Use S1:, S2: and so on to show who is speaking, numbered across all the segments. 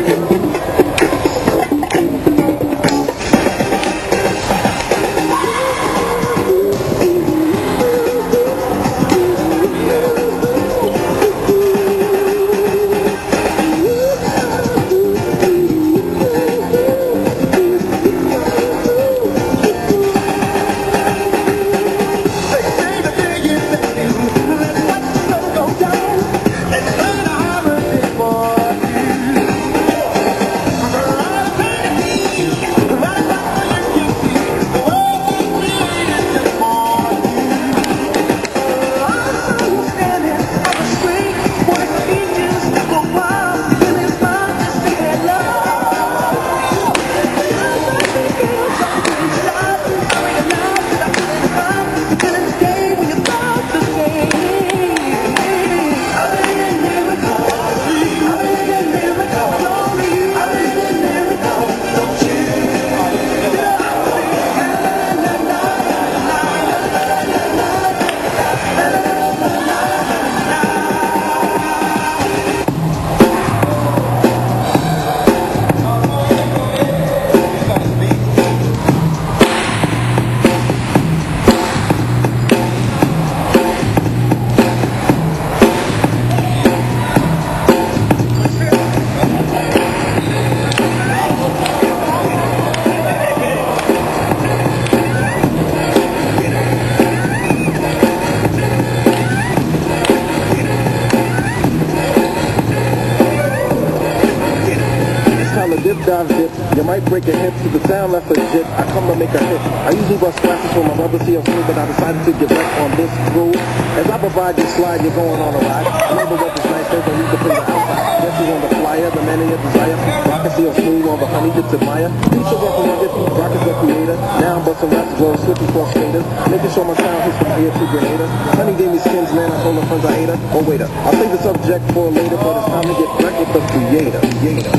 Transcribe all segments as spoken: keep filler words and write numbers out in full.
S1: dive dip. You might break your hip to the sound less legit. I come to make a hit. I usually bust classes for my brother C L C, but I decided to get back on this groove. As I provide you slide, you're going on a ride. Remember what was nice, there's no need to play the outside. Guess you on the flyer, the man of your desire. Rock and C L smooth, all the honey gets admire. Used to rock around this, rock is the creator. Now I'm busting raps as well as switching for skaters. Making sure my sound hits from here to Grenada. Honey gave me skins, man, I told her friends I hate her. Oh wait, I'll save the subject for later, but it's time to get back with the creator. Creator.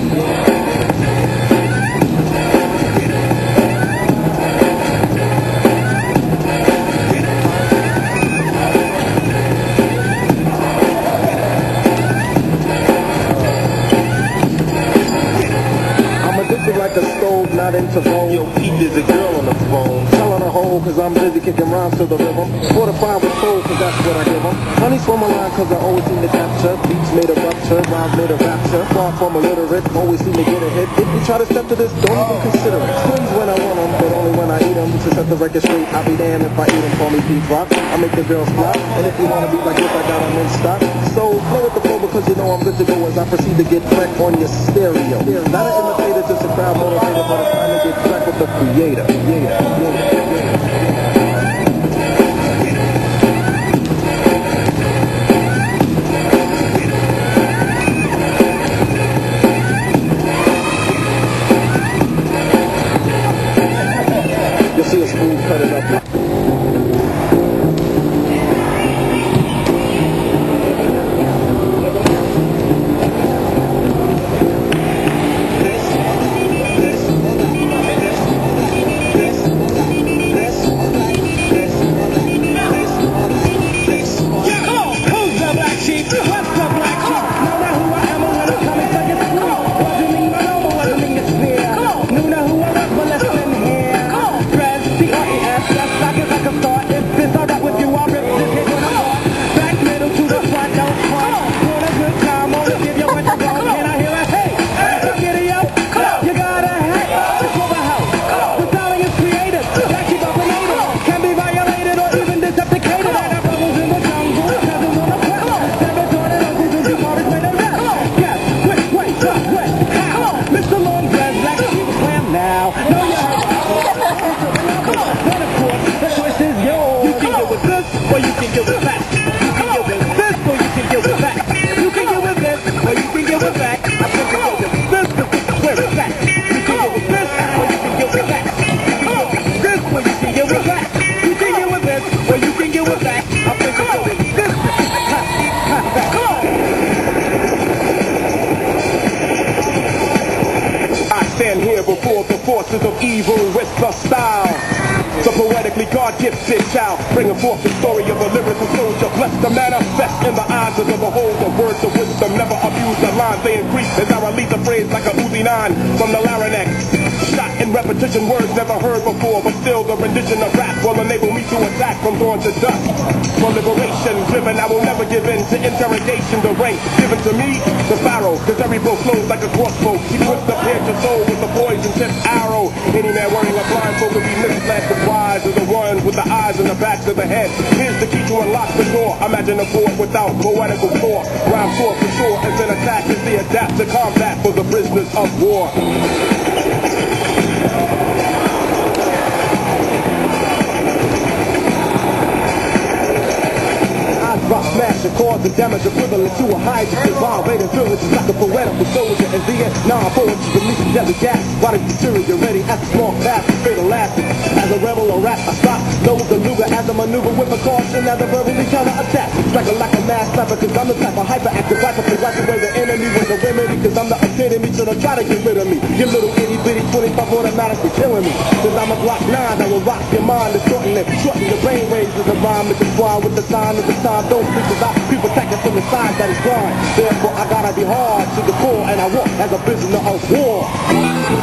S1: Like a stove, not into phone. Yo, Pete, there's a girl on the phone. Telling her hole, cause I'm busy kicking rhymes to the rhythm. Forty-five with soul, cause that's what I give them. Honey swim a line, cause I always seem to capture. Beats made a rupture, rhymes made a rapture. Far from illiterate, always seem to get a hit. If you try to step to this, don't even consider it. Swims when I want them, but only when I eat them. To set the record straight, I'll be damned if I eat them. Call me Pete Rock, I make the girls flop. And if you wanna be like this, I got them in stock. So, flow with the flow, because you know I'm good to go as I proceed to get back on your stereo. Not an imitator, just a crowd motivator, but it's time to get back with the creator. Creator, creator, you'll see a smooth cut it up.
S2: Before the forces of evil with the style. So poetically God gifted child, bringing forth the story of a lyrical soldier, blessed to manifest in the eyes of the beholder. Words of wisdom, never abuse the lines, they increase as I release a phrase like a Uzi nine from the larynx. Shot in repetition, words never heard before, but still the rendition of rap will enable me to attack from dawn to dusk. For liberation, driven, I will never give in to interrogation. The rank given to me, the pharaoh, cause every blow flows like a crossbow. He puts the pierce your soul with the poison tip arrow. Any man wearing a blindfold will be misled. The wise are the ones with the eyes and the backs of the head. Here's the key to unlock the door. Imagine a board without poetical core. Rhyme sword for sure, as an attack is the adapt to combat for the prisoners of war. Rock smash and cause the damage equivalent to a hydrogen bomb. Rated villages like a poetical soldier. In Vietnam, poetry releasing deadly gas. Body material ready as a small fast, fatal lasting. As a rebel or rap, I stop, load the Luger as a maneuver with a caution. As a verbally counter-attack, striker like a mass sniper, cause I'm the type of hyperactive rapper to wipe away the enemy with a remedy. Cause I'm the epitome, so don't try to get rid of me. Your little itty bitty twenty-five automatically killing me. Cause I'm a Glock nine, I will rock your mind, distorting it, shorten the brain waves as a rhyme with the twine with the sign of the time. Don't because I people attacking from the side that is blind. Therefore I gotta be hard to the core, and I walk as a prisoner of war.